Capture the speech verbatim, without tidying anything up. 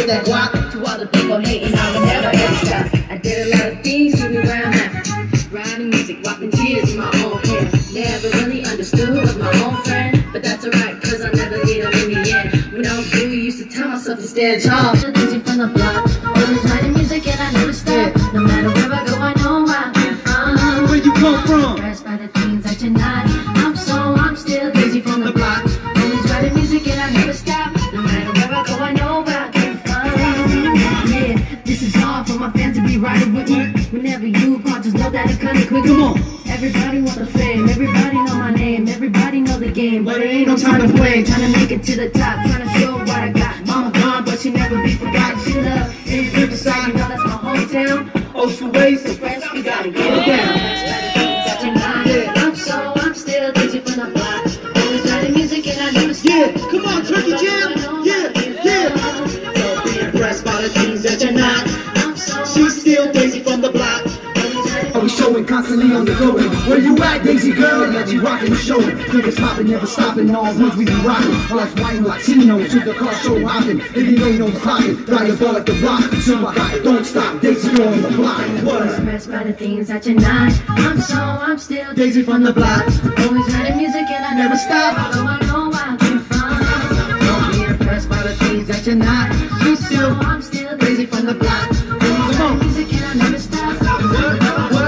get that guap. To all the people hating, I will never ever stop. I did a lot of things to be around now. Writing music, wiping tears in my own hair. Never really understood who was my own friend, but that's alright, cause I never need them in the end. When I was blue, used to tell myself to stand tall. Busy from the block, always writing music and I never stop. No matter where I go, I know where I came from. Where you come from? Impressed by the things that you're not. I'm so, I'm still busy from the block. Always writing music and I never stop. No matter where I go, I know where I came from. Yeah, this is hard for my fans to be riding with me. Whenever you call, just know that it kinda quick. Come on. Everybody want the fame, everybody know my name, everybody know the game, but it ain't no time to play. Trying to make it to the top, trying to show what I got. Mama gone, but she never be forgotten. She love any Riverside, you know that's my hometown. Ocean waves, so Friends, we gotta get it down. I'm so, I'm still busy from the block. Always writing music and I never stop. yeah, come on, Turkey Jam. Yeah, yeah. Don't be impressed by the things that you're not. She's still Daisy from the block. Always showing, constantly on the go. Where you at, Daisy girl? Energy rockin' and showing. Fingers poppin', never stopping. All ones we be rockin'. All that's white and Latino to the car show hopping. If you know you know clockin', diabolic the rock. So I got it, don't stop. Daisy girl on the block. What? Impressed by the things that you're not. I'm so, I'm still Daisy from the block. Always writing music and I never stop. Although I know where I came from. Don't be impressed by the things that you're not. She's still, I'm still Daisy from the block.